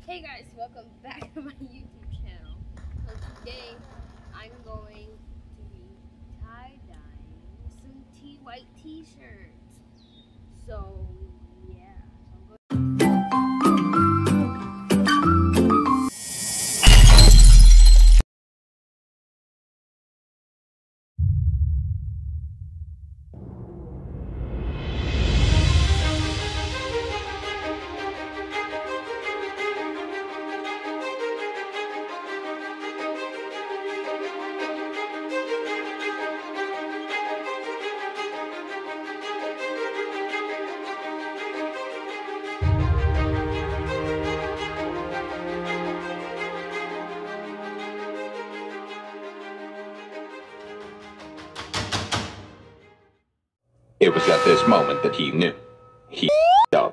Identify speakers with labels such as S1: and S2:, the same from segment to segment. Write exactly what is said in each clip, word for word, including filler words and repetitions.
S1: Hey guys, welcome back to my YouTube channel. So today I'm going to be tie-dyeing some t white t-shirts. So yeah, so I'm going
S2: It was at this moment that he knew. He up.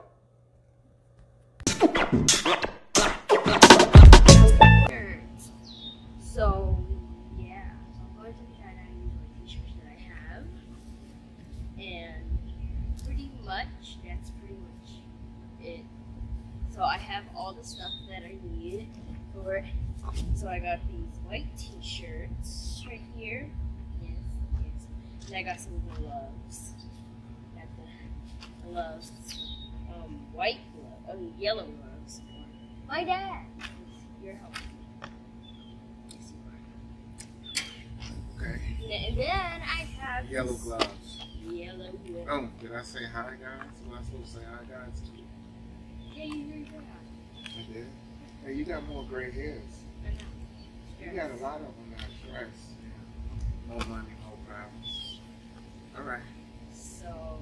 S1: So yeah, so I'm going to be tie-dyeing these t-shirts that I have, and pretty much that's pretty much it. So I have all the stuff that I need for it. So I got these white t-shirts right here. Yes, yes. And I got some gloves. Got the gloves, um, white gloves, I mean yellow gloves. For my dad. You're helping. Yes, you are.
S3: Okay.
S1: And then I have
S3: Yellow
S1: this
S3: gloves.
S1: Yellow gloves.
S3: Oh, did I say hi, guys? Was I supposed to say hi, guys? Too?
S1: Yeah, you heard that.
S3: I did. Hey, you got more gray hairs.
S1: I know.
S3: You got a lot of them now. Stress. Yeah. No money, no problems. All right.
S1: So,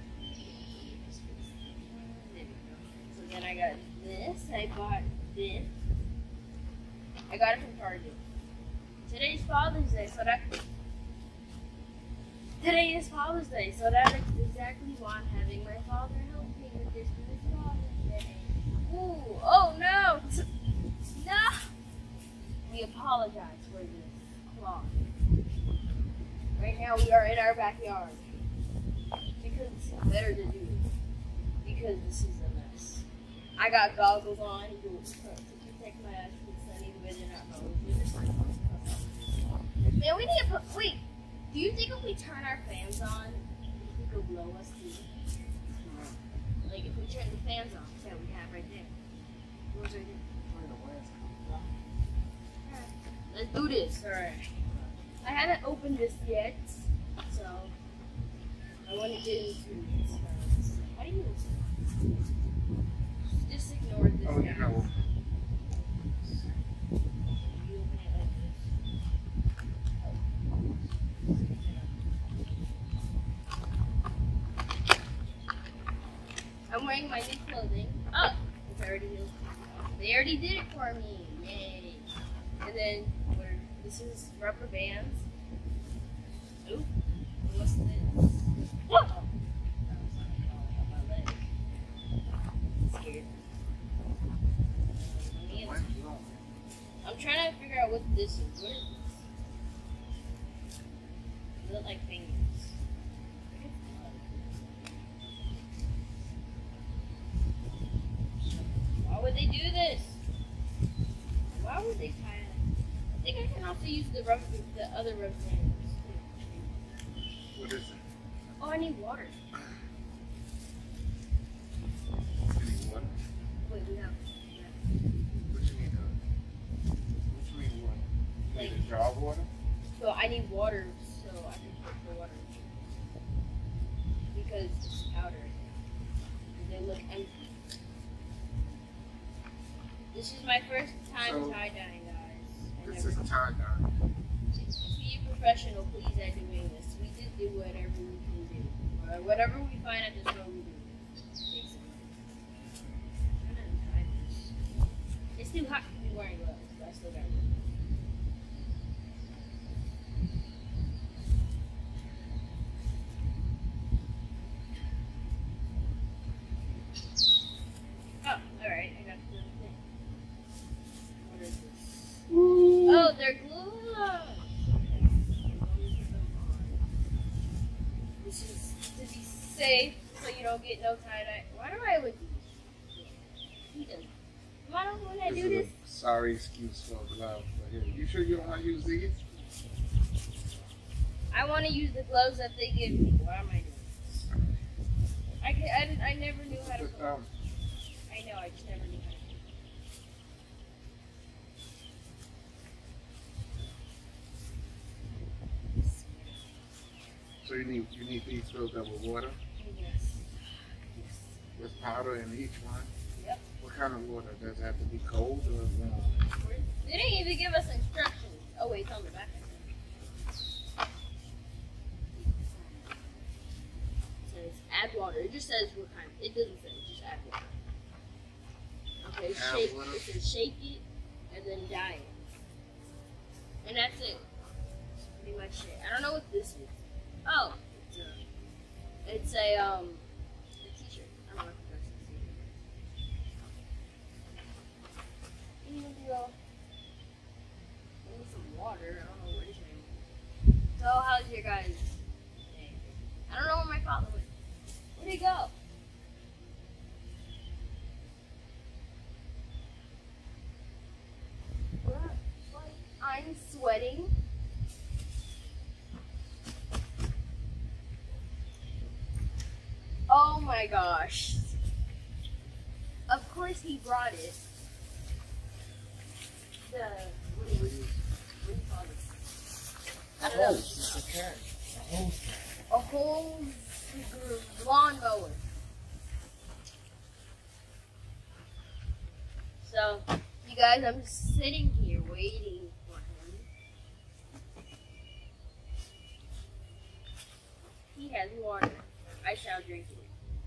S1: there we go. So then I got this. I bought this. I got it from Target. Today's Father's Day, so that today is Father's Day, so that is exactly why I'm having my father help me with this for this Father's Day. Ooh, oh no, no. We apologize for this cloth. Right now we are in our backyard because it's better to do it because this is a mess. I got goggles on to protect my eyes from the sun even when they're not goggles. Man, we need to put, wait, do you think if we turn our fans on, it could blow us too? Like if we turn the fans on that we have right there. What's right there? Alright, let's do this. Alright. I haven't opened this yet, so I want to get into this first. How do you just ignore this
S3: Oh,
S1: guy.
S3: you know.
S1: I'm wearing my new clothing. Oh, it's already new. They already did it for me. Yay. And then we're, this is rubber bands. Ooh, what's this? Whoa! That was on my leg. Scared. I'm trying to figure out what this is. What is this? Does it look like fingers? Why would they do this? Why would they tie it? I think I can also use the rubber, the other rubber bands.
S3: What is it?
S1: Oh, I need water.
S3: You need water?
S1: Wait, we have.
S3: What you need? Uh, what you need water? You need a jar of water?
S1: So I need water so I can put the water because it's powder. They look empty. This is my first time
S3: So,
S1: tie-dyeing, guys. I
S3: This
S1: never-
S3: is tie dye.
S1: Be a professional, please, at doing this. We just do whatever we can do. Or whatever we find at the store, we do. Basically. I'm trying to tie this. It's too hot to be wearing gloves, but I still got it. Oh, alright, I got the thing. What is this? Oh, they're gloves! This is to be safe, so you don't get no tie-dye. Why do I always do this? He doesn't. Why don't we can't
S3: This
S1: do
S3: is
S1: this?
S3: a sorry excuse for a glove. But here, you sure you don't want to use these?
S1: I want to use the gloves that they give me. Why am I doing this? I, can, I, didn't- I never knew how to
S3: Put,
S1: put
S3: um,
S1: I know, I just never knew how to do
S3: so you need you need these filled up with water
S1: it. Yes. Yes.
S3: with powder in each one.
S1: Yep.
S3: What kind of water? Does it have to be cold or warm?
S1: They didn't even give us instructions. Oh wait, it's on the back. It says add water. It just says what kind. It doesn't say. It just add water. Okay,
S3: Add
S1: shake.
S3: water.
S1: It says shake it and then dye it, and that's it. That's pretty much it. I don't know what this is. Oh, it's a, it's a um, a t-shirt. I don't know if you guys can see it. You need to go. I need some water. I don't know what it's doing. So, how's your guys' day? I don't know where my father went. Where'd he go? I'm sweating. Oh my gosh. Of course he brought it. The, what do you, what do you call it? I don't know.
S3: It's a cat. A hose cat.
S1: A whole lawnmower. So, you guys, I'm sitting here waiting for him. He has water. I shall drink it.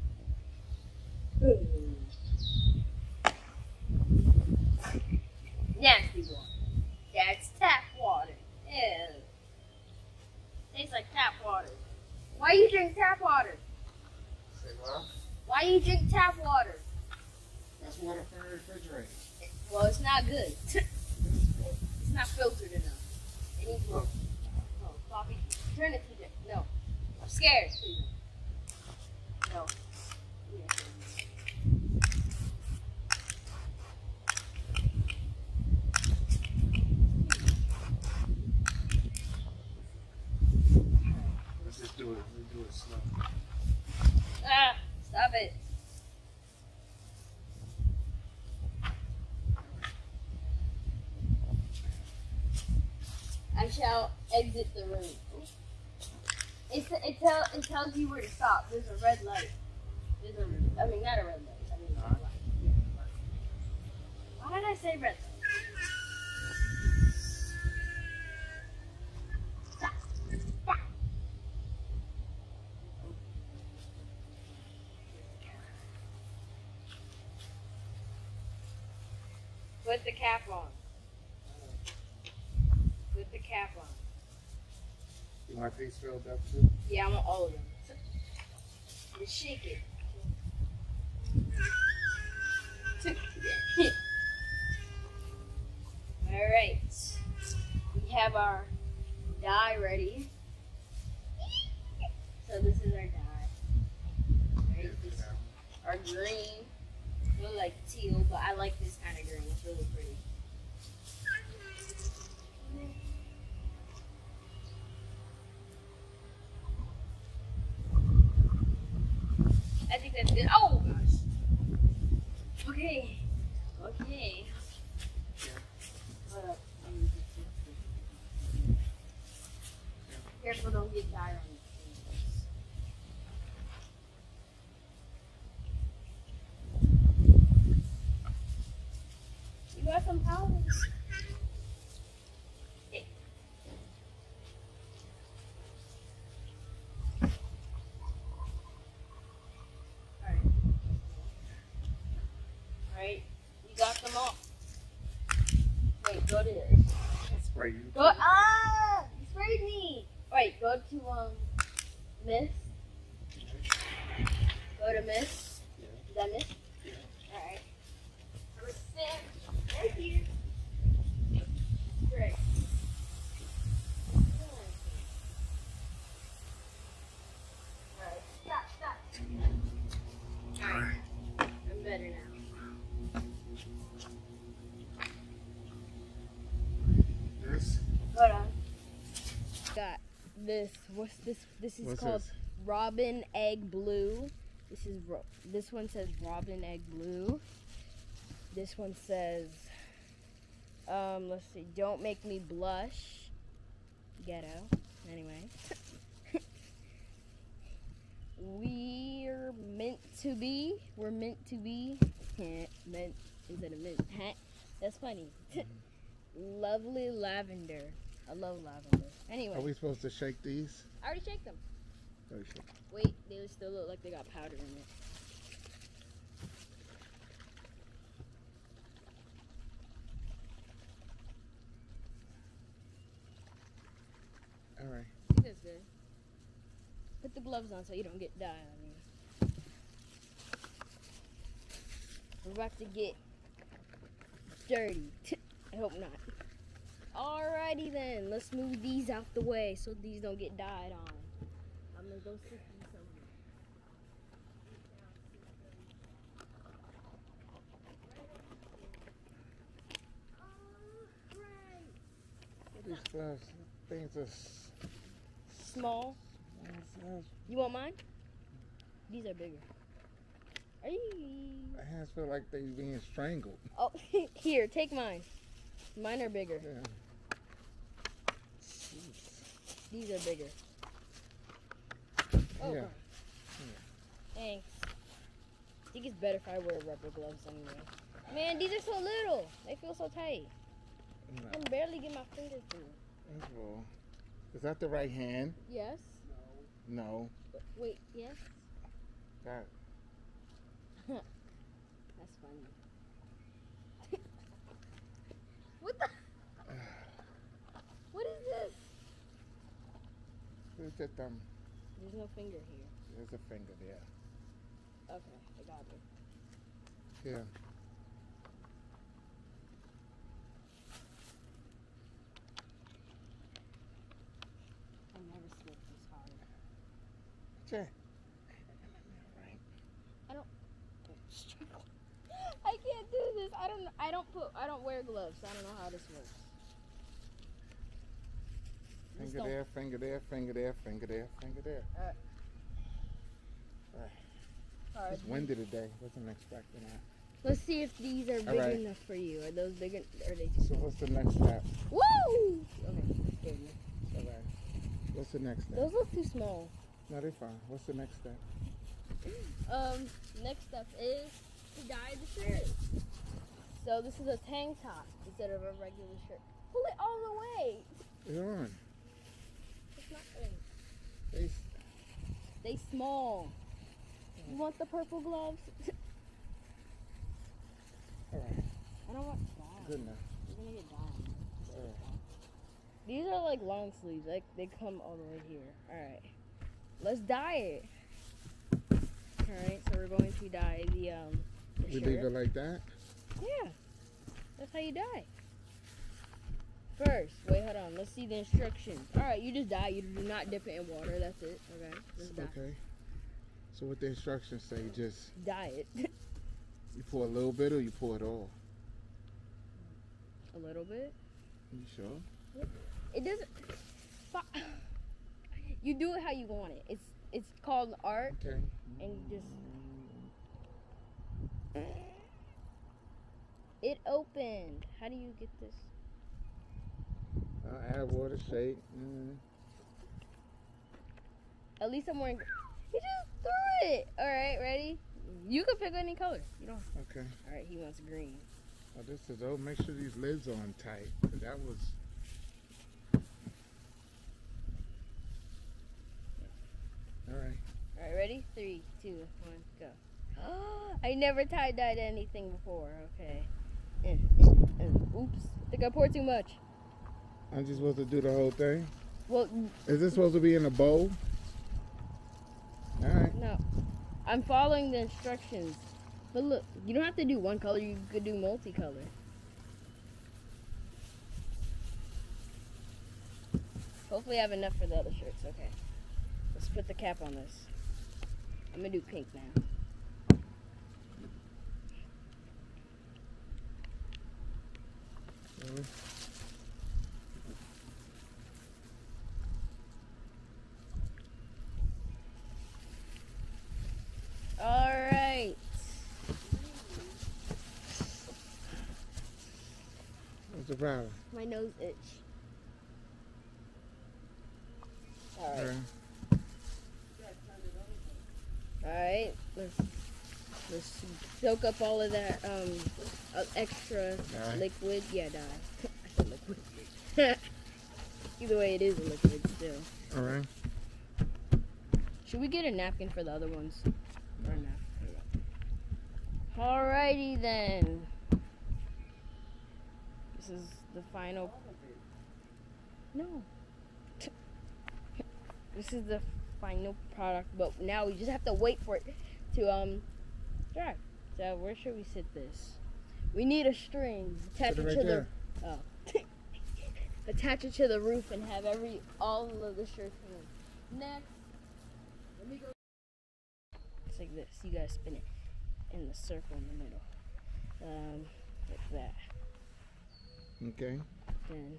S1: Nasty water. That's tap water. Ew. Tastes like tap water. Why you drink tap water?
S3: Say what?
S1: Why you drink tap water?
S3: That's water from the refrigerator.
S1: Well, it's not good. It's not filtered enough. It needs more. No, coffee. Turn it to the. No. I'm scared. Please. No.
S3: Let's just do it. Let's do it slow.
S1: Ah, stop it. I shall exit the room. It, it, tell, it tells you where to stop. There's a red light. There's a, I mean, not a red light. I mean, a light. Yeah, light. Why did I say red light? Stop. Stop. Put the cap on. Put the cap on.
S3: You want these filled up too?
S1: Yeah, I want all of them. Just shake it. Alright. We have our dye ready. So this is our dye. Right, this, our green. I feel like teal, but I like this kind of green. It's really pretty. I think that's good. Oh gosh. Okay. Okay. Hold up. Careful, don't get dye on your fingers. You got some powder? Hey. Alright. Alright. You got them all. Wait, go to this.
S3: Spray you.
S1: Go, ah! You sprayed me! Wait, go to, um, mist. Go to mist. Is that mist? Alright. I'm gonna stand right here. Great. Alright, stop, stop. Alright. I'm better now. got this. What's this? This is
S3: What's
S1: called
S3: this?
S1: Robin Egg Blue. This is ro- this one says Robin Egg Blue. This one says, um, let's see, don't make me blush. Ghetto. Anyway. We're meant to be. We're meant to be. Meant instead of mint. That's funny. Lovely lavender. I love lavender. Anyway.
S3: Are we supposed to shake these?
S1: I already shake them.
S3: Oh, shake.
S1: Wait, they still look like they got powder in it.
S3: All right.
S1: I think that's good. Put the gloves on so you don't get dye on you. We're about to get dirty. I hope not. Alrighty then, let's move these out the way so these don't get dyed on. I'm gonna go sit these somewhere. Alright.
S3: What these gloves? Things are s-
S1: Small.
S3: s-
S1: You want mine? These are bigger. Are you?
S3: My hands feel like they being strangled.
S1: Oh, here, take mine. Mine are bigger.
S3: Yeah.
S1: These are bigger. Oh,
S3: Yeah.
S1: God. Thanks. I think it's better if I wear rubber gloves anyway. Man, these are so little. They feel so tight.
S3: No.
S1: I can barely get my fingers through.
S3: That's all. Is that the right hand?
S1: Yes.
S3: No.
S1: Wait, yes.
S3: That.
S1: That's funny. What the? What is this?
S3: Look at them.
S1: There's no finger here.
S3: There's a finger there.
S1: Okay, I got it.
S3: Yeah.
S1: I never slipped this hard.
S3: Check. Right.
S1: I can't do this. I don't. I don't put. I don't wear gloves. So I don't know how this works. Just
S3: Finger
S1: don't-
S3: there, finger there, finger there, finger there, finger there.
S1: Alright.
S3: Alright.
S1: Alright.
S3: It's windy today. Wasn't expecting that.
S1: Let's see if these are big
S3: Alright.
S1: enough for you. Are those big? en- Are they too
S3: So what's the next step?
S1: Woo! Okay, that scared me.
S3: Alright. What's the next step?
S1: Those look too small.
S3: No, they're fine. What's the next step?
S1: Um, next step is to dye the shirt. So this is a tank top instead of a regular shirt. Pull it all the way.
S3: They're on.
S1: It's not in.
S3: They,
S1: They small. You want the purple gloves?
S3: alright.
S1: I don't want dye.
S3: Good enough.
S1: You're gonna get dye.
S3: Alright.
S1: These are like long sleeves. Like they come all the way here. All right. Let's dye it. All right. So we're going to dye the um. The
S3: We
S1: shirt.
S3: leave it like that?
S1: Yeah. That's how you dye. First, wait, hold on. Let's see the instructions. All right, you just dye. You do not dip it in water. That's it. Okay. Just dye.
S3: Okay. So what the instructions say? Just
S1: Dye it
S3: you pour a little bit or you pour it all?
S1: a little bit.
S3: You sure?
S1: It doesn't. fu- You do it how you want it. It's it's called art,
S3: Okay.
S1: and you just. It opened. How do you get this?
S3: I'll add water, shake. Mm.
S1: At least I'm wearing. He just threw it. All right, ready? You can pick any color. You don't.
S3: Okay.
S1: All right, he wants green.
S3: Oh, this is oh. Make sure these lids are on tight. 'Cause that was. All right.
S1: All right, ready? Three, two, one, go. I never tie dyed anything before. Okay. Mm, mm, mm. Oops. I think I poured too much.
S3: I'm just supposed to do the whole thing.
S1: Well,
S3: Is this supposed to be in a bowl? All right.
S1: no. I'm following the instructions. But look, you don't have to do one color. You could do multicolor. Hopefully I have enough for the other shirts. Okay. Let's put the cap on this. I'm going to do pink now.
S3: Really? the problem?
S1: My nose itch. All right.
S3: Alright.
S1: All right. Let's let's soak up all of that um uh, extra
S3: Dye.
S1: liquid. Yeah, dye. I said liquid. Either way, it is a liquid still.
S3: Alright.
S1: Should we get a napkin for the other ones? Or no? Alrighty then. This is the final. No. This is the final product, but now we just have to wait for it to um dry. So where should we sit this? We need a string. Attach
S3: Put
S1: it
S3: it
S1: to
S3: right
S1: the
S3: there.
S1: oh. Attach it to the roof and have every all of the shirts in. Next, let me go. It's like this. You gotta spin it in the circle in the middle, um, like that.
S3: Okay.
S1: Then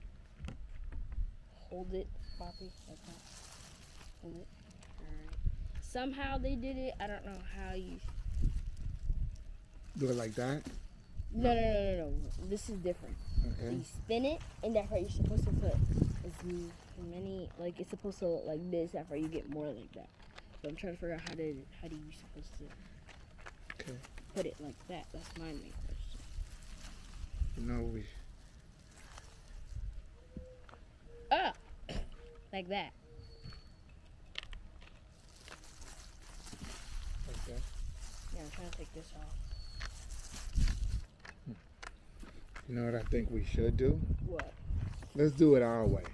S1: hold it, Poppy, like that. Hold it. Alright. Somehow they did it. I don't know how you.
S3: Do it like that.
S1: No, no, no, no, no. This is different.
S3: Okay.
S1: You spin it, and that part you're supposed to put as m- many. Like it's supposed to look like this. After you get more like that. So I'm trying to figure out how to how do you supposed to
S3: Okay.
S1: put it like that. That's my main question.
S3: You know we.
S1: Ah, like that.
S3: Okay.
S1: Yeah, I'm trying to take this off.
S3: You know what I think we should do?
S1: What?
S3: Let's do it our way.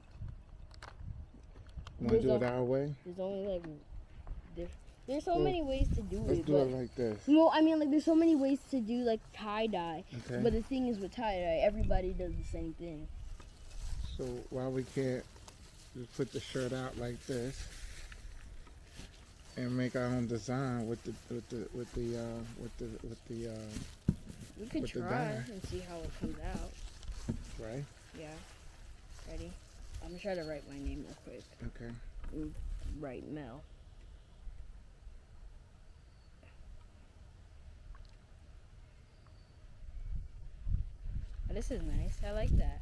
S3: Want to
S1: There's
S3: do it
S1: a-
S3: our way?
S1: There's only like there's, there's so
S3: Well,
S1: many ways to do
S3: Let's
S1: it.
S3: do
S1: but,
S3: it like this.
S1: well, I mean, like there's so many ways to do like tie dye.
S3: Okay.
S1: But the thing is with tie dye, everybody does the same thing.
S3: So why we can't just put the shirt out like this and make our own design with the with the with the uh, with the with the uh,
S1: We could
S3: With the
S1: try
S3: dye.
S1: and see how it comes out.
S3: right?
S1: Yeah. Ready? I'm gonna try to write my name real quick.
S3: Okay.
S1: Mm, Write Mel. Oh, this is nice. I like that.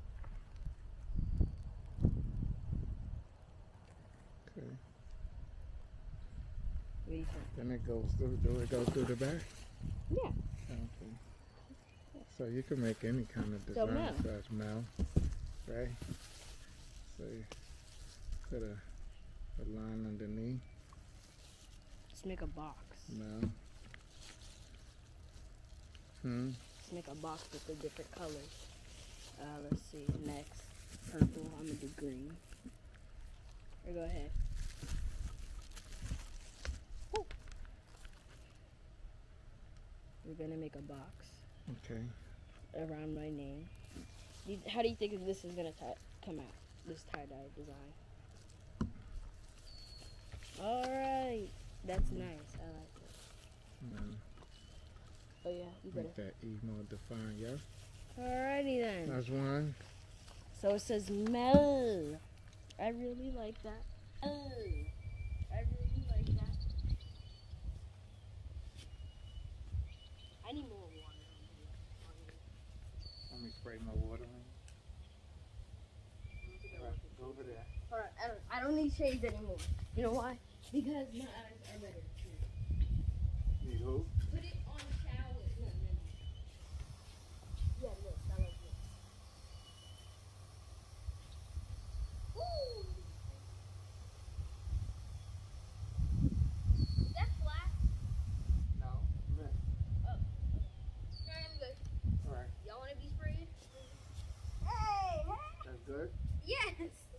S3: Okay.
S1: What do you think?
S3: Then it goes through. Do it go through the back?
S1: Yeah.
S3: Okay. So you can make any kind of
S1: So
S3: design.
S1: Mel.
S3: So it's Mel, right? So you put a, a line underneath
S1: Let's make a box.
S3: Mel. Hmm.
S1: Let's make a box with the different colors. Uh, let's see. Next, purple. I'm gonna do green. Or go ahead. Woo. We're gonna make a box
S3: Okay.
S1: around my name. You, how do you think this is gonna tie, come out? This tie-dye design. All right, that's nice. I like it.
S3: Now,
S1: Oh yeah, you better.
S3: make that E more defined, yeah?
S1: Alrighty then.
S3: That's one.
S1: So it says Mel. I really like that. Oh, I really like that. I need more water on here. On here.
S3: Let me spray my water on.
S1: I don't think I
S3: Right,
S1: want to.
S3: over there.
S1: Alright, I don't, I don't need shades anymore. You know why? Because my eyes are better.
S3: Need who?
S1: Put it on shower. No, no, no. Yeah, look, I like this. Woo! Is that flat?
S3: No. Miss.
S1: Alright, I'm good.
S3: All right.
S1: Y'all want to be sprayed? Hey,
S3: That's good.
S1: yes.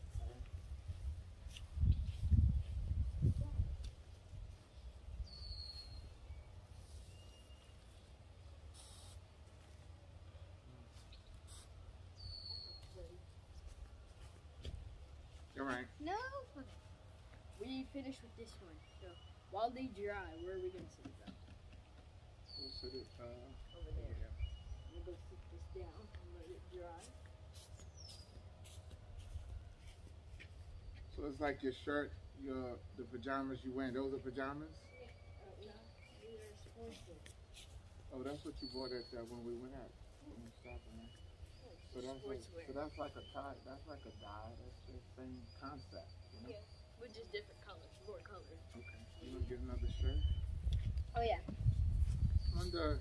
S3: All right.
S1: No. We finished with this one. So while they dry, where are we gonna sit it up?
S3: We'll sit it uh,
S1: Over there. I'm gonna go sit this down and let it dry.
S3: So it's like your shirt, your the pajamas you wearing. Those are pajamas.
S1: Uh, no, we are supposed to.
S3: Oh, that's what you bought at uh, when we went out. When we stopped in there. So that's like,
S1: sportswear.
S3: so that's like a tie. That's like a dye. That's the same concept. You know?
S1: Yeah, with just different colors, more colors.
S3: Okay. You wanna get another shirt?
S1: Oh yeah.
S3: Wonder.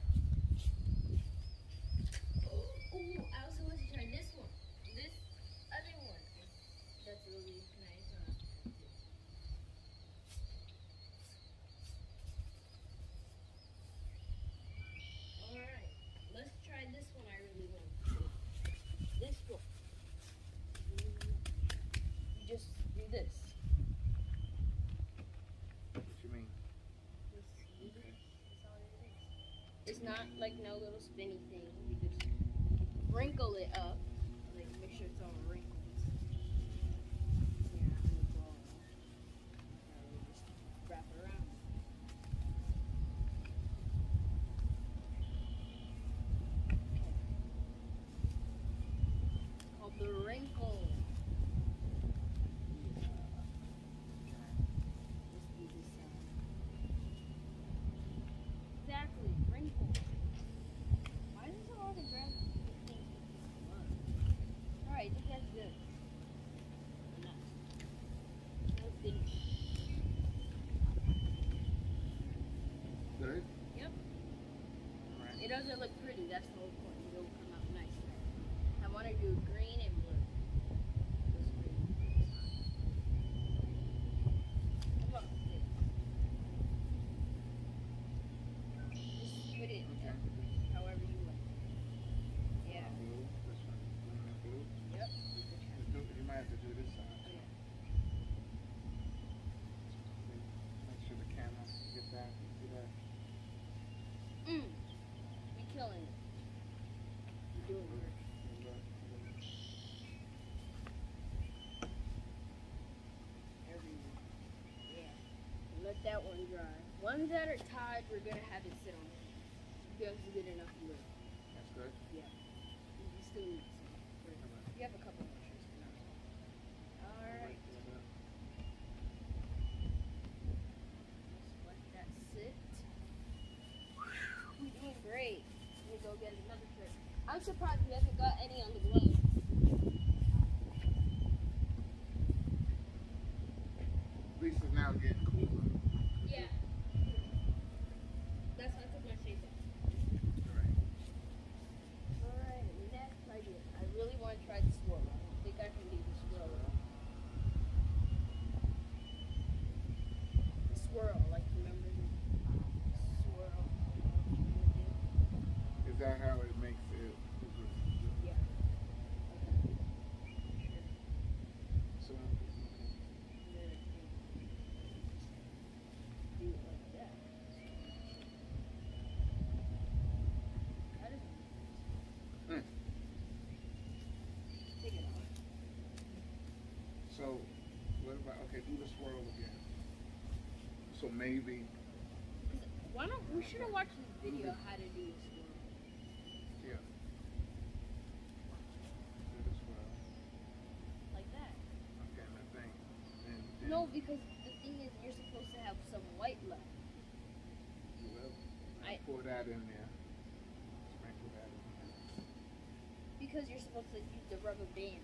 S1: Oh, I also want to try this one. This other one. That's really nice. Uh, All right, let's try this one. I really want. This one. You just do this.
S3: What you mean?
S1: This, okay. That's all it is. It's not like no little spinny thing. You just wrinkle it up. Like make sure it's all wrinkled. Yeah, and it's all. And we just wrap it around. Called the wrinkle. Exactly, wrinkle. Why is it so hard to grab things? Alright, I think that's good. Enough. No thing.
S3: Good.
S1: Yep.
S3: Alright.
S1: It doesn't look pretty, that's the whole point. It'll come out nice. I want to do green and blue. This green. How about this? Just put it
S3: Okay.
S1: however you like. Yeah.
S3: Blue. This one. Green and blue.
S1: Yep.
S3: Let's do- You might have to do this side.
S1: Oh, yeah.
S3: Make sure the camera get that. See that?
S1: Mm. We killing it. We're doing it. Everywhere. Yeah. Let that one dry. Ones that are tied, we're gonna have it sit on there. Because it's good enough glue.
S3: That's good.
S1: Yeah. You you still need some. You have a couple more shirts for now. Alright. Let's let that sit. We're doing great. Let me go get another shirt. I'm surprised we haven't got any on the gloves.
S3: At least it's now getting cooler.
S1: Yeah. That's why I took my shades off.
S3: Alright.
S1: Alright, next idea. I really want to try the swirl. I think I can do the swirl. The swirl, like remember the swirl?
S3: Is that how it makes it?
S1: Yeah.
S3: So,
S1: And then I can do it like that. That is
S3: Hmm.
S1: Take it off.
S3: so what about, okay, do the swirl again. So maybe,
S1: Why don't we should have watched this video how to do the swirl.
S3: yeah. Do the swirl.
S1: Like that.
S3: Okay, and the thing. And then
S1: No, because the thing is you're supposed to have some white left.
S3: you will
S1: I-
S3: pour that in there. Sprinkle that in there.
S1: Because you're supposed to use the rubber bands.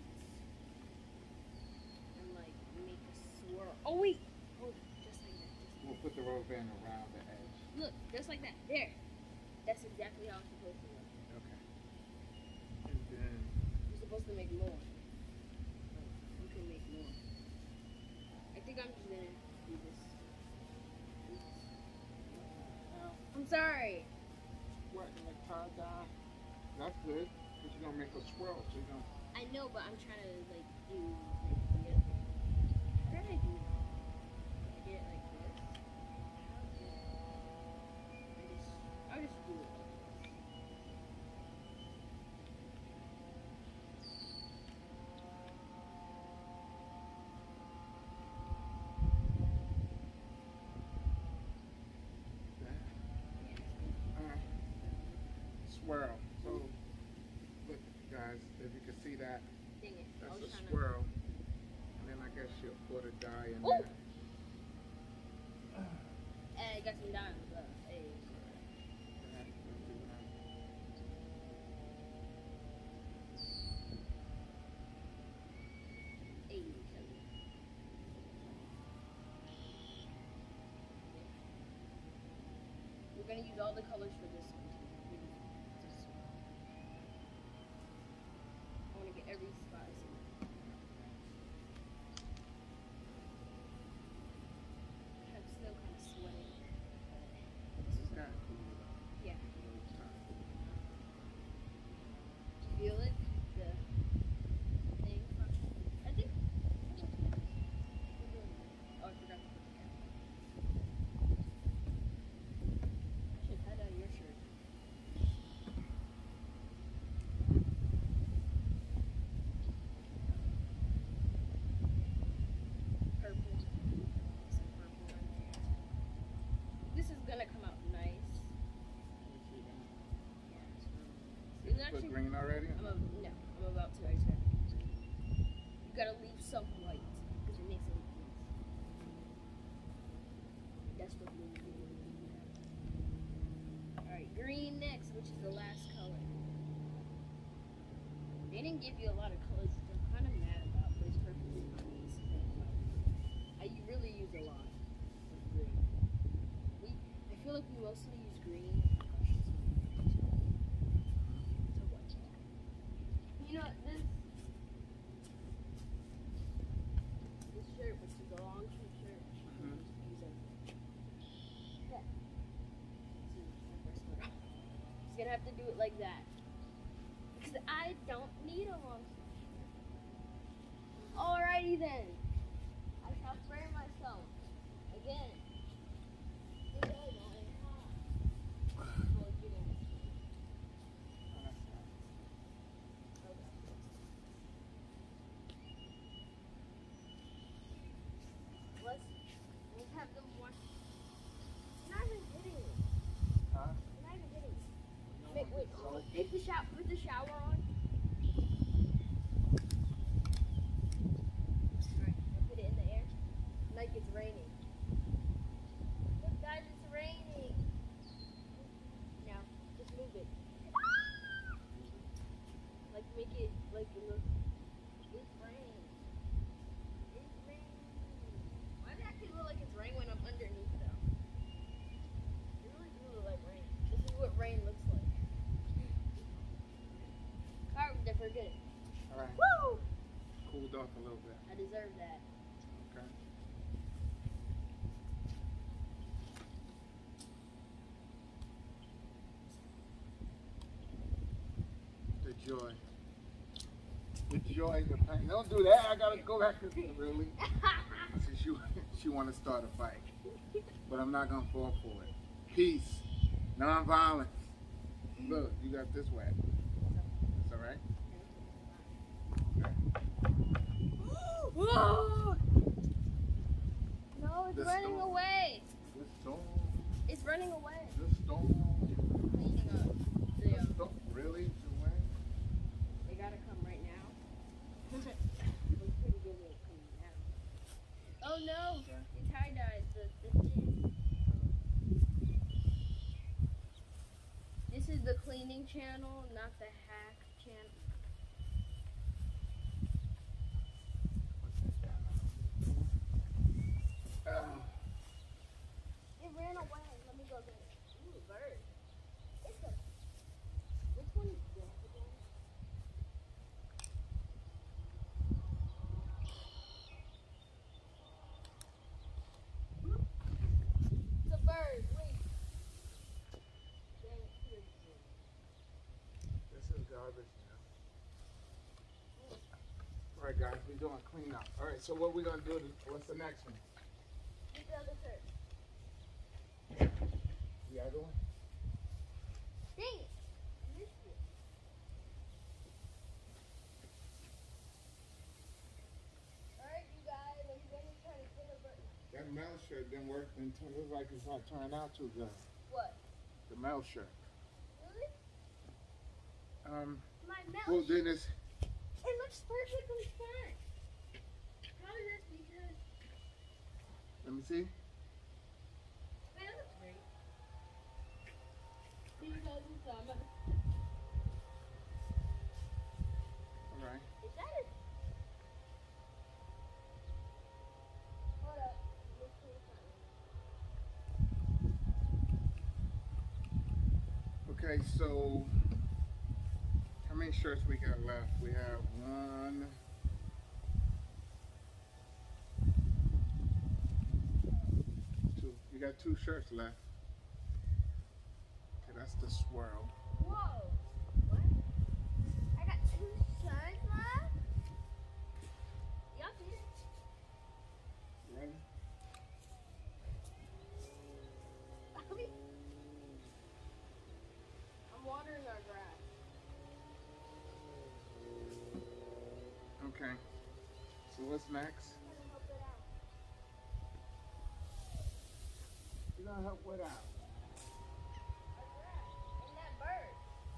S1: And like make a swirl. Oh wait! Oh, just like that. Just
S3: We'll put the rubber band around the edge.
S1: Look, just like that. There. That's exactly how it's supposed to look.
S3: Okay. And then,
S1: You're supposed to make more. You can make more. I think I'm just gonna do this. Oops. Oh, I'm sorry.
S3: what, like tie dye? That's good. But you're gonna make a swirl, so you're gonna,
S1: I know, but I'm trying to like do like the other thing. How did I do that? I did it like this. How did I just I'll just do it like this.
S3: uh, swirl. So, look, guys, if you can see that,
S1: Dang it. I
S3: that's
S1: was
S3: a
S1: trying
S3: swirl. And then I guess you'll put a dye in
S1: Ooh.
S3: there.
S1: to. Hey, I got some diamonds. Uh, hey.
S3: Yeah, we'll do that.
S1: gonna use all the colors for this one. I want to get every spot I see. I'm still kind of sweating.
S3: This is kind of cool.
S1: Yeah. Feel it? The thing? I think. Oh, I forgot to put the cap. I should have had on your shirt. Purple. Some purple on there. This is gonna come out nice. Yeah, it's purple.
S3: Did you put green already?
S1: I'm a, no, I'm about to. I just gotta do green. You gotta leave some white because it makes it look nice. That's what we do. Alright, green next, which is the last color. They didn't give you a lot of colors, which I'm kind of mad about, but it's perfectly fine. This is I really use a lot of green. We, I feel like we mostly use green. You know, this this shirt, which is a long sleeve shirt,
S3: Mhm.
S1: use it. Yeah. See, my first one. Just gonna have to do it like that. Because I don't need a long sleeve shirt. Alrighty then. I shall spray myself. Again. Because I am hot. Well, you know. Let's, let's have them watch. You're not even hitting it.
S3: Huh?
S1: You're not even hitting it. Wait, wait, hold. Take the shower, put the shower on. Alright, I'll put it in the air. Like it's raining. Look guys, it's raining. Now, just move it. Like make it, like it looks, it's raining. It's raining. Why does it actually look like it's rain when I'm underneath though? It really do look like rain. This is what rain looks like. Alright, then forget it.
S3: Alright.
S1: Woo!
S3: Cooled off a little bit.
S1: I deserve that.
S3: Okay. The joy. The joy, the pain. Don't do that. I gotta go back to really. See, she she want to start a fight, but I'm not gonna fall for it. Peace, non-violence. Look, you got this way. That's all right.
S1: Whoa! No, it's
S3: The
S1: running
S3: storm.
S1: away.
S3: The storm.
S1: It's running away.
S3: The storm.
S1: Cleaning up.
S3: The
S1: The, um,
S3: storm. Really, Joanne?
S1: they gotta come right now. Looks pretty good when it's coming now. Oh no!
S3: Okay.
S1: It tie-dyed the, the thing. This is the cleaning channel, not the hack channel.
S3: Um,
S1: It ran away. Let me go get it. Ooh, bird. It's a. Which one is this again? It's a bird. Wait. Dang it, here it is.
S3: this is garbage now. All right, guys, we're doing cleanup. All right, so what we gonna do? to- What's the next one?
S1: Get the other shirt.
S3: The other one?
S1: Dang it. I missed it. Alright, you guys, I'm gonna try to clean a bird.
S3: That male shirt didn't work until it looks like it's not turning out too good.
S1: What?
S3: The male shirt.
S1: Really?
S3: Um,
S1: My mouth.
S3: well then it's,
S1: It looks perfectly fine. Probably that's because.
S3: let me see.
S1: Man, it looks great. Because it's um.
S3: All right.
S1: Is that it? Hold up. Let's see something.
S3: Okay, so how many shirts we got left? We have one, two. You got two shirts left. Okay, that's the swirl.
S1: Whoa. What? I got two shirts left? Y'all see it?
S3: Ready?
S1: I'm watering our grass.
S3: Okay. So what's next?
S1: I'm gonna help it out.
S3: You're gonna help what out?
S1: Our grass. And that bird.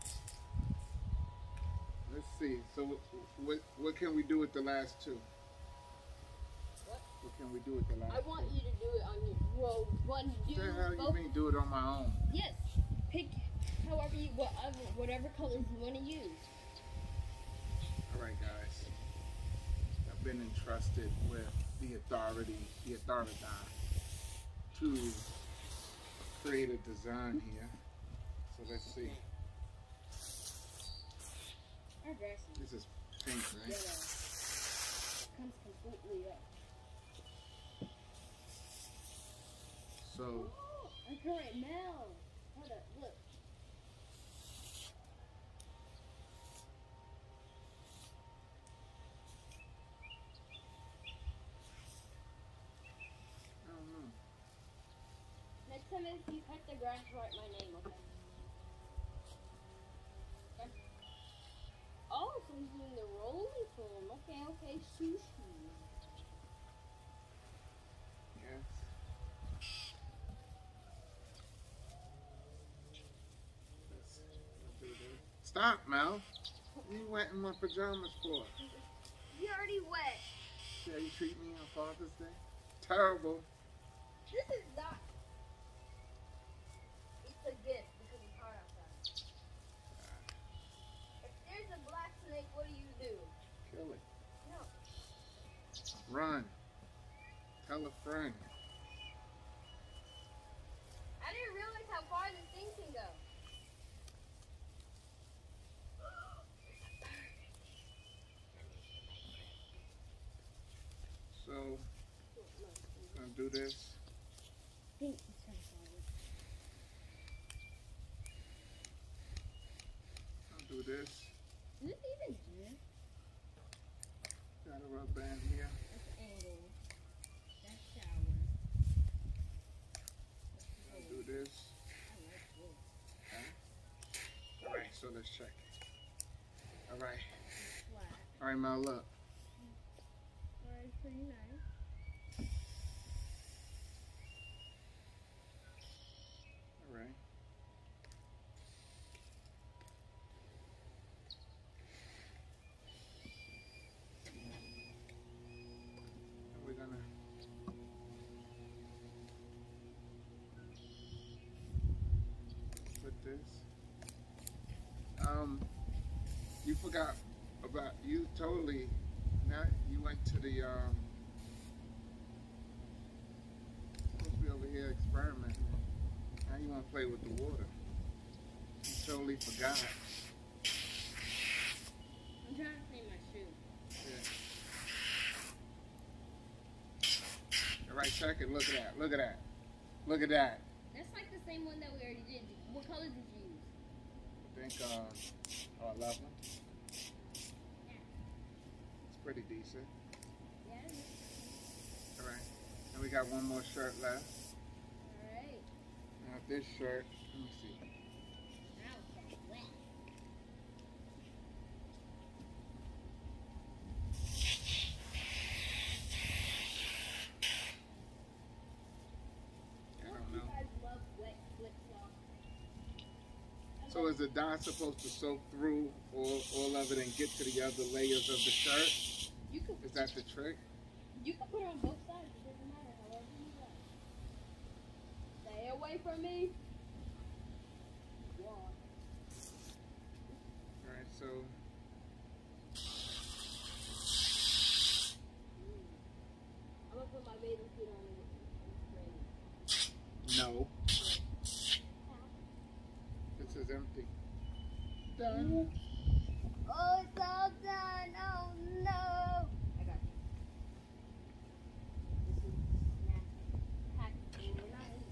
S3: Let's see. So what what can we do with the last two?
S1: What?
S3: What can we do with the last
S1: I want you to do it on your well one you
S3: What the hell you
S1: both-
S3: mean do it on my own?
S1: Yes. Pick however you whatever whatever colors you want to use.
S3: Alright guys. I've been entrusted with the authority, the authority to create a design here. So let's see.
S1: Our grass is
S3: This is pink, right?
S1: yellow. Comes completely up.
S3: So
S1: Oh, our current Mel. Hold up, look.
S3: I don't know.
S1: Next time if you cut the grass, write my name, okay? Okay. Oh, so he's doing the rolling form. Okay, okay, sushi.
S3: Yes. Let's, let's do this. Stop, Mel. What are you wet in my pajamas for?
S1: You already wet.
S3: See how you treat me on Father's Day? Terrible.
S1: This is not. It's a gift because it's hot outside. If there's a black snake, what do you do?
S3: Kill it.
S1: No.
S3: Run. Tell a friend.
S1: I didn't realize how far this thing can go.
S3: So, gonna do this.
S1: Pink sunflower.
S3: I'll do this.
S1: Is this even good?
S3: Got a rubber band here.
S1: That's angle. That's shower.
S3: I'll do this.
S1: I like this.
S3: All right, so let's check. All right,
S1: Flat.
S3: all right, Mel, look.
S1: Alright, pretty nice.
S3: All right. And we're gonna put this. Um, you forgot about you totally. Now you went to the um. Supposed to be over here experimenting. Now you want to play with the water. You totally forgot.
S1: I'm trying to clean my shoe.
S3: Yeah. All right, check it. Look at that. Look at that. Look at that.
S1: That's like the same one that we already did. What color did you use?
S3: I think uh, oh, eleven. It's pretty decent.
S1: Yeah.
S3: All right. And we got one more shirt left.
S1: Alright.
S3: Now this shirt. Let me see.
S1: Now it's all wet.
S3: I don't
S1: You
S3: know.
S1: guys love wet flip-flops. I
S3: So
S1: love-
S3: is the dye supposed to soak through all, all of it and get to the other layers of the shirt?
S1: you can
S3: Is that the trick?
S1: you can put it on both sides. It doesn't matter. However you like. Stay away from me. Why?
S3: All right. So
S1: I'm gonna put my bathing suit on and it's ready.
S3: no. This is empty.
S1: Oh, it's all done. Oh no. I got you. This is snack hack. We're not in.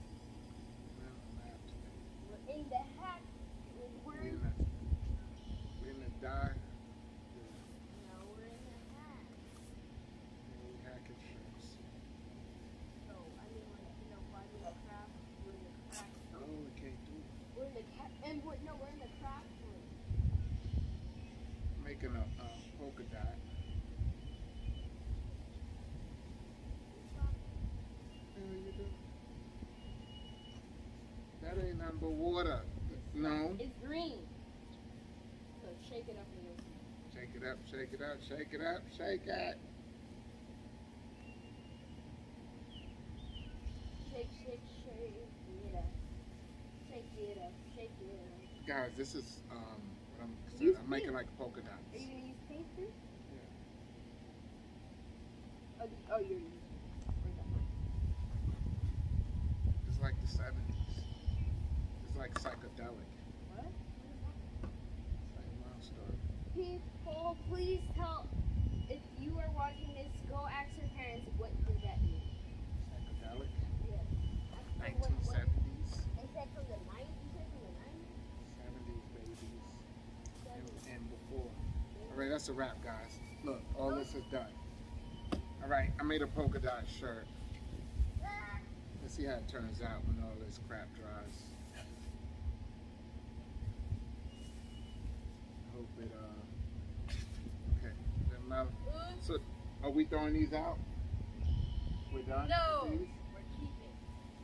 S1: We're in the hack. We're
S3: We're
S1: in.
S3: in the, we're in the die.
S1: No, we're in the hack.
S3: And we hacking shirts.
S1: So I mean, like you know, why do the craft? We're in the craft.
S3: Oh, we can't do it.
S1: We're in the ca- and we're no, we're in the craft room.
S3: Making a uh, polka dot. What you do? That ain't nothing but water. No.
S1: It's green. So shake it up and you'll see.
S3: Shake it up, shake it up, shake it up, shake it.
S1: Shake, shake, shake it up. Shake it up, shake it up.
S3: Guys, this is um what I'm
S1: Use
S3: I'm making
S1: paint.
S3: like polka
S1: Are
S3: dots.
S1: you gonna use paint too?
S3: Yeah.
S1: Oh, the, oh you're using. Where's that?
S3: It's like the seventies. It's like psychedelic.
S1: What?
S3: It's like a love story.
S1: People, please tell. If you are watching this, go ask your parents what does that mean.
S3: Psychedelic.
S1: Yes.
S3: nineteen seventies.
S1: They said from the nineties. You said from the nineties.
S3: seventies babies. And, and before. Alright, that's a wrap, guys. Look, all this is done. Alright, I made a polka dot shirt. Let's see how it turns out when all this crap dries. I hope it, uh, okay. Doesn't matter. So, are we throwing these out? We're done?
S1: No.
S3: with these?
S1: We're keeping.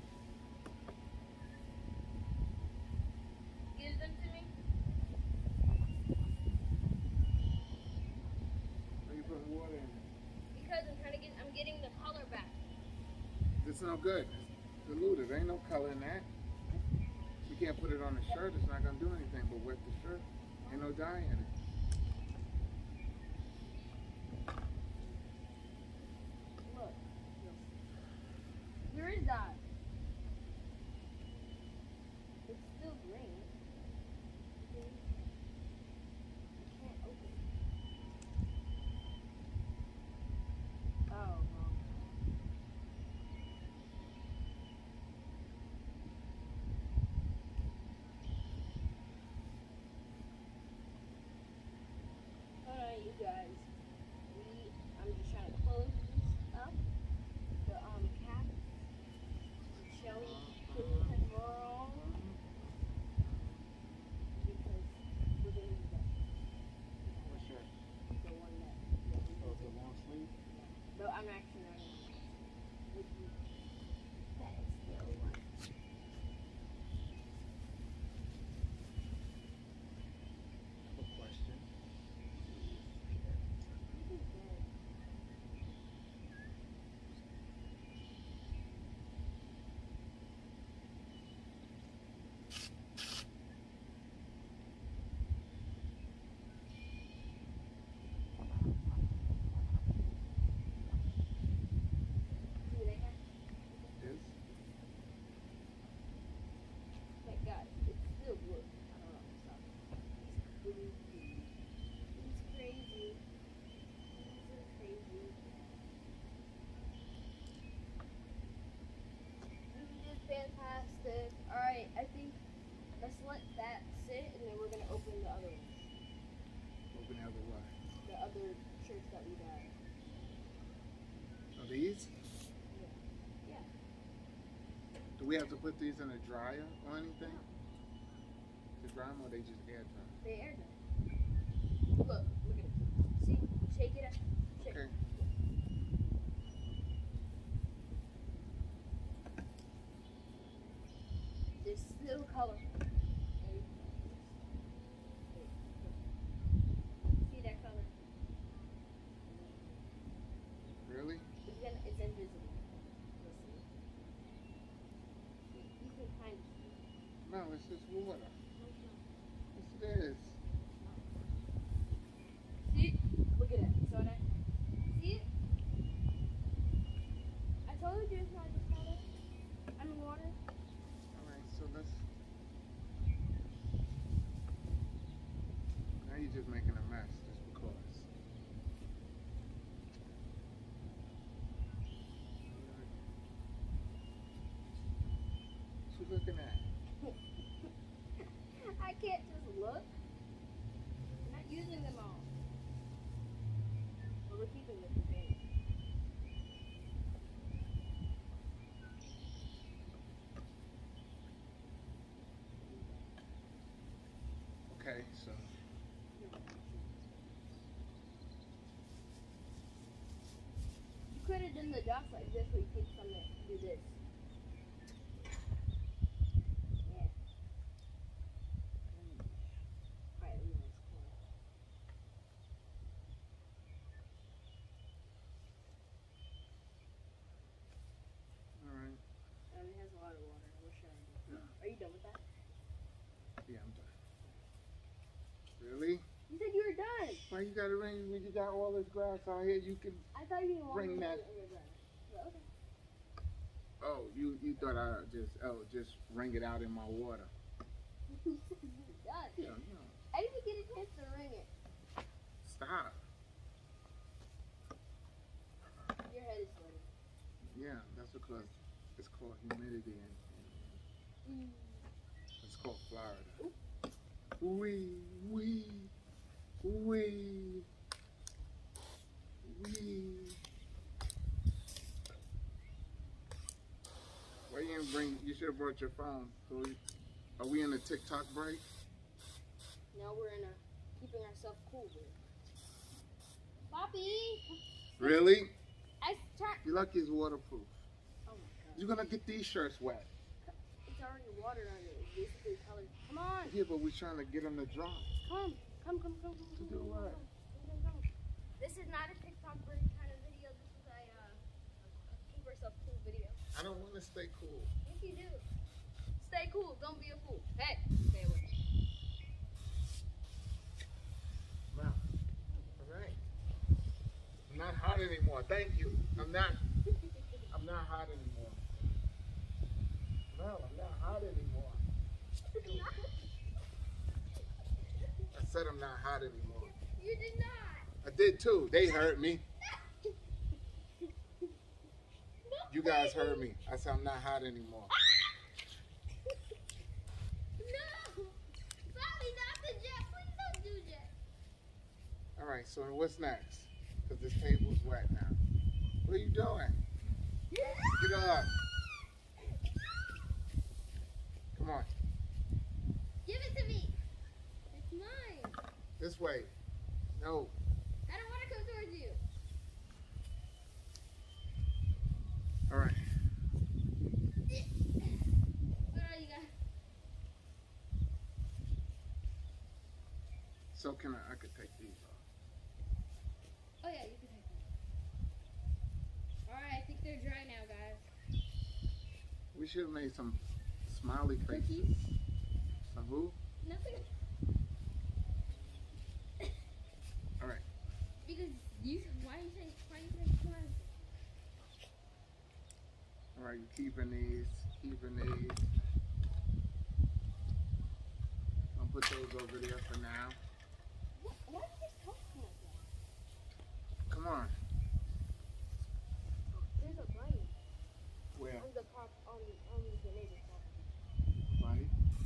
S1: Give them to me.
S3: Why you putting water in it?
S1: Because I'm trying to get, I'm getting the color back.
S3: It's no good. It's diluted. There ain't no color in that. We can't put it on the shirt. It's not gonna do anything but wet the shirt. Ain't no dye in it.
S1: Look. There is that. It's still green. I can't open it. Oh, well. Alright, you guys. We, I'm just trying to close this up. The um cap. Shall we prove him wrong? Because we're gonna use that.
S3: What shirt?
S1: The one that. that we
S3: Oh,
S1: used.
S3: the long sleeve?
S1: No, I'm actually not gonna use it. Would you- That is still one.
S3: I have a question.
S1: This is good. See that guy?
S3: This?
S1: Like, guys, it's still wood. I don't know. Stop. It's crazy. It's crazy. These are crazy. This is fantastic. Alright, I think let's let that sit and then we're gonna open the other ones.
S3: Open the other what?
S1: The other shirts that we got.
S3: Are these?
S1: Yeah.
S3: Do we have to put these in a dryer or anything? To dry them or they just air dry?
S1: They air dry. Look, look at it. See? Shake it up. Shake
S3: Okay.
S1: There's still color. See that color?
S3: Really?
S1: It's, gonna, it's invisible. You'll see. You can kind of see it.
S3: No, it's just water.
S1: No, it's not.
S3: Yes, it is.
S1: See? Look at it. Saw that? See it? I told you it's not just color. I mean water.
S3: All right, so let's. Now you just making a mess just because. What you looking at?
S1: I can't just look. I'm not using them all. Well, we're keeping this thing.
S3: Okay, so.
S1: You could have done the dots like this where you take some and do this. Yeah. Alright, no, it's cool.
S3: Alright.
S1: Um, it has a lot of water. I wish I did.
S3: Yeah.
S1: Are you done with that?
S3: Yeah, I'm done. Really?
S1: You said you were done.
S3: Why you gotta ring when you got all this grass out here? You can.
S1: I thought you didn't want
S3: Bring
S1: me to
S3: that-
S1: do it when you're done. But okay.
S3: Oh, you you thought I just oh just wring it out in my water?
S1: You said you were done.
S3: Yeah, no.
S1: I didn't even get a chance to ring it.
S3: Stop.
S1: Your head is sweaty.
S3: Yeah, that's because it's called humidity and, and
S1: Mm.
S3: it's called Florida. Wee wee wee wee. Why you didn't bring? You should have brought your phone. So we, are we in a TikTok break?
S1: Now we're in a keeping ourselves cool break. Poppy!
S3: Really?
S1: I tried.
S3: You're lucky it's waterproof.
S1: Oh my god.
S3: You're gonna get these shirts wet.
S1: It's already water on it. It's basically colored. Come on.
S3: Yeah, but we're trying to get them to dry.
S1: Come. Come, come, come, come.
S3: To
S1: come,
S3: do
S1: come,
S3: what?
S1: come, come, come, come. This is not a TikTok break kind of video. This is a, uh, a keep ourselves cool video.
S3: I don't want to stay cool.
S1: Yes, you do. Stay cool. Don't be a fool. Hey, stay away.
S3: Wow. All right. I'm not hot anymore. Thank you. I'm not. I'm not hot anymore. No, I'm not hot anymore. I said I'm not hot anymore.
S1: You did not.
S3: I did too. They heard me. You guys heard me. I said I'm not hot anymore.
S1: No. Bobby, not the jet. Please don't do jet.
S3: All right. So what's next? Because this table's wet now. What are you doing? Get up. Come on.
S1: Give it to me. It's mine.
S3: This way. No.
S1: I don't want to come towards you.
S3: All right.
S1: What all you got?
S3: So can I? I could take these off.
S1: Oh yeah, you can take them. All right, I think they're dry now, guys.
S3: We should have made some smiley faces.
S1: Cookies?
S3: Some who?
S1: Nothing.
S3: All right.
S1: Because you. Why are you saying? Why are you saying smile?
S3: All right. You keeping these? Keeping these? I'll put those over there for now.
S1: What? Why are you just talking like that?
S3: Come on.
S1: There's a bunny
S3: Where?
S1: on the prop on on the neighbor's property.
S3: Buddy?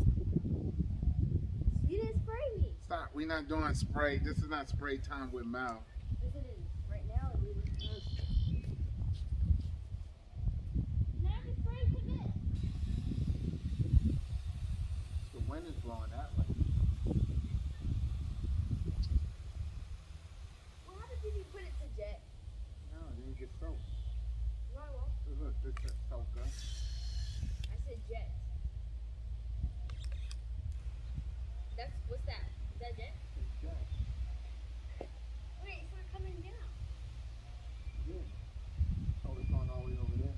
S1: You didn't spray me.
S3: Stop. We're not doing spray. This is not spray time with Mel.
S1: Yes, it is. Right now, it is. Now the spray for this.
S3: The wind is blowing that way.
S1: What happens if you put it to jet?
S3: No, then you get soaked.
S1: No, I won't.
S3: Look, this is soaker.
S1: I said jet. That's what's that? Is that jet?
S3: It's jet.
S1: Wait, it's not coming down.
S3: Yeah. Oh, it's going all the way over there.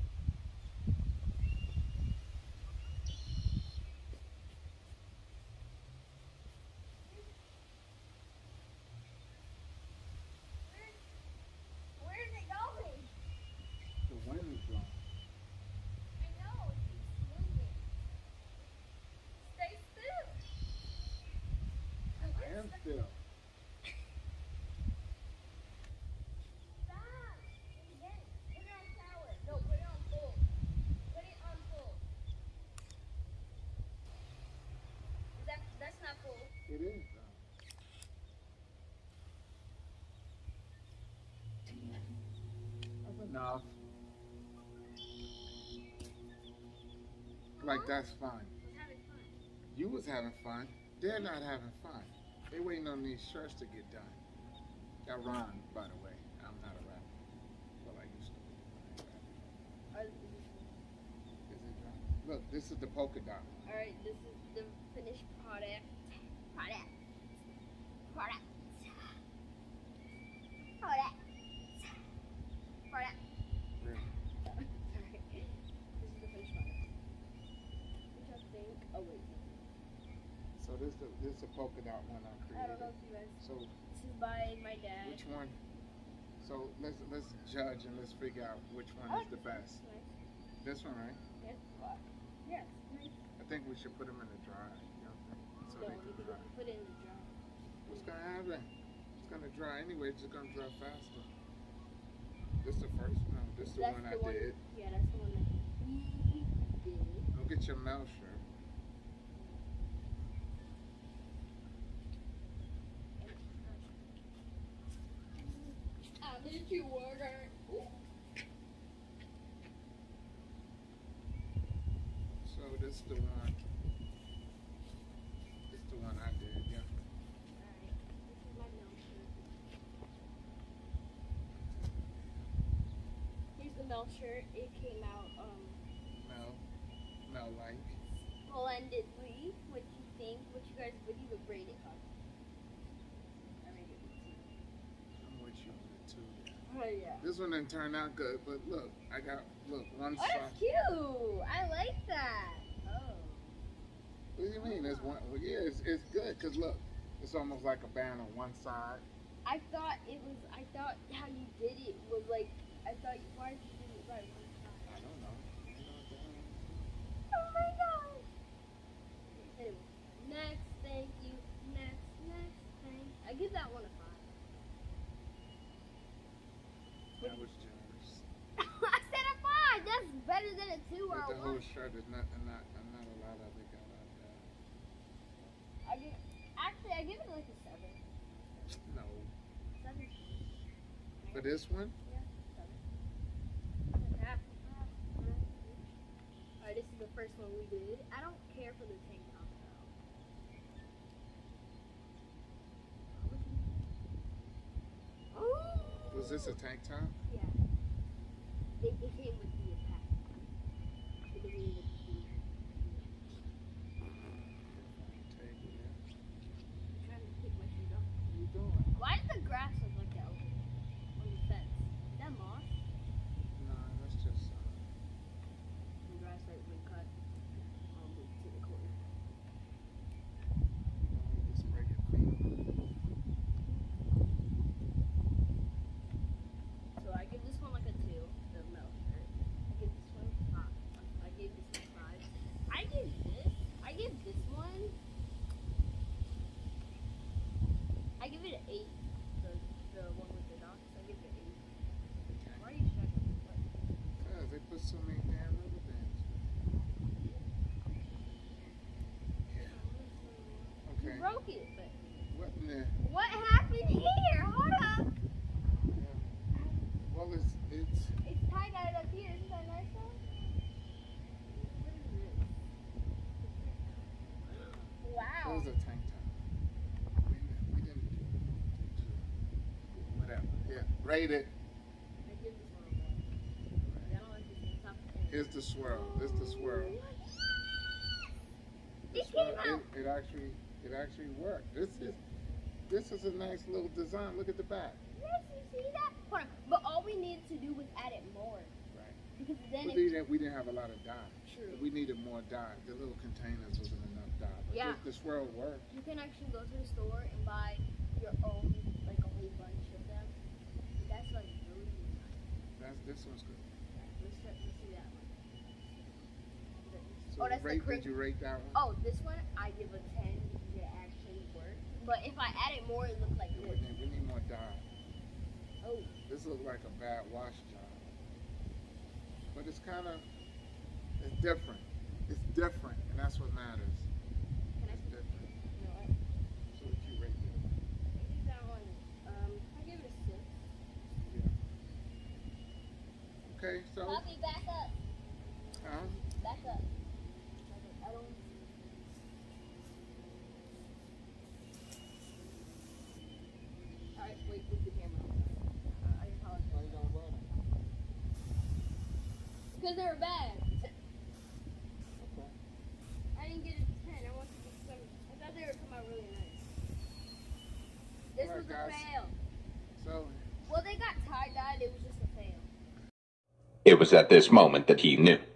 S1: Where, where is it going?
S3: The wind is blowing.
S1: I know, it's moving.
S3: enough. Like that's fun.
S1: Was having fun.
S3: You was having fun. They're not having fun. They waiting on these shirts to get done. That rhyme, by the way. I'm not a rapper. Well, I used to be. I ain't rapping. Is it done? Look, this is the polka dot.
S1: Alright, this is the finished product. Product. Product. Product. Product.
S3: Really?
S1: Sorry. This is the finished product. Which I think. Oh, wait.
S3: So this the this is a polka dot one I created.
S1: I don't know if you guys.
S3: So
S1: This is by my dad.
S3: which one? So let's let's judge and let's figure out which one
S1: I
S3: is the best.
S1: Nice.
S3: This one, right?
S1: Yes. What? Yes. Nice.
S3: I think we should put them in the dryer. You know, so
S1: No,
S3: they
S1: we
S3: can
S1: can
S3: dry.
S1: put it in the jar.
S3: What's gonna happen? It's gonna dry anyway. It's just gonna dry faster. This the first one. No, this the
S1: That's
S3: one
S1: the
S3: I
S1: one.
S3: did.
S1: Yeah, that's the one that we did.
S3: Look at your mouth shirt.
S1: I need you water.
S3: So this is the one. This is the one I did. Yeah.
S1: Alright, this is my milk shirt. Here's the milk shirt. It came out um
S3: Mel. Mel like.
S1: splendidly. What you think? What you guys would even rate it on? I rate it a two.
S3: I'm with you on it too.
S1: Oh yeah.
S3: This one didn't turn out good, but look, I got look one
S1: Oh,
S3: side.
S1: that's cute. I like that. Oh.
S3: What do you mean? It's one. Well, yeah, it's, it's good because look, it's almost like a band on one side.
S1: I thought it was. I thought how you did it was like. I thought. Why did you do it right one side?
S3: I don't know. You know what the hell?
S1: Oh my god. Anyway, next, thank you. Next, next, thank. I give that one a five.
S3: That was generous.
S1: I said a five. That's better than a two or
S3: But
S1: a
S3: the whole
S1: one.
S3: shirt is not, not, not a lot of it got out there.
S1: I give. Actually, I give it like a seven.
S3: No.
S1: Seven.
S3: For this one,
S1: Yeah, seven. Half, half, half. Alright, this is the first one we did. I don't care for the tank top though. Ooh.
S3: was this a tank top?
S1: Yeah. It, it came with the attack. It came with the.
S3: Take it, yeah.
S1: I'm trying to take my shoes off.
S3: What are you doing?
S1: Why does the grass look like that over there? On the fence? Is that moss?
S3: No, that's just. Uh,
S1: The grass right when cut. I'll move to the corner.
S3: just break your feet.
S1: So I give this one like a two, the milk shirt. I give this one five. I gave this one five. I give this. I give this one. I give it an eight. The the one with the dots. I give it an eight. Why are you checking? What?
S3: Cause they put so many damn rubber bands.
S1: You
S3: Okay.
S1: broke it, but
S3: What in the?
S1: what happened here? Hold up.
S3: Yeah. Well, it's it's.
S1: It's tie dyed up here. Isn't that nice though? What is this?
S3: It
S1: Wow.
S3: was a tank top. We, we didn't. Whatever. Yeah. Rate it.
S1: I give this one a one. I don't like this top.
S3: Here's the swirl. This is the swirl. The
S1: It
S3: swirl.
S1: came out.
S3: It, it actually it actually worked. This is this is a nice little design. Look at the back.
S1: Yes, you see that? Hold on. But all we needed to do was add it more.
S3: Right.
S1: Because then
S3: We
S1: it.
S3: didn't we didn't have a lot of dye.
S1: True.
S3: We needed more dye. The little containers wasn't enough dye. But
S1: Yeah.
S3: the, the swirl worked.
S1: You can actually go to the store and buy your own, like a whole bunch of them. That's like really nice.
S3: That's this one's good.
S1: Let's, try, let's see that one.
S3: So
S1: Oh, that's the
S3: rate,
S1: crit-
S3: did you rate that one?
S1: Oh, this one I give a ten because it actually worked. But if I add it more, it looks like
S3: We
S1: this.
S3: need, we need more dye.
S1: Oh,
S3: This looks like a bad wash job. But it's kind of, it's different. It's different, and that's what matters.
S1: can I?
S3: It's different.
S1: You know what?
S3: So what you rate it?
S1: I give that one. Um, I give it a six.
S3: Yeah. Okay, so.
S1: Poppy, back up.
S3: Huh?
S1: Back up. I don't. Alright, wait, put the camera on. Uh, I apologize.
S3: Why you don't run it?
S1: Because they were bad.
S3: Okay.
S1: I didn't get a ten. I wanted to get some. I thought they would come out really nice. This
S3: Alright,
S1: was a
S3: guys.
S1: fail.
S3: So.
S1: Well, they got tie-dyed. It was just a fail.
S2: It was at this moment that he knew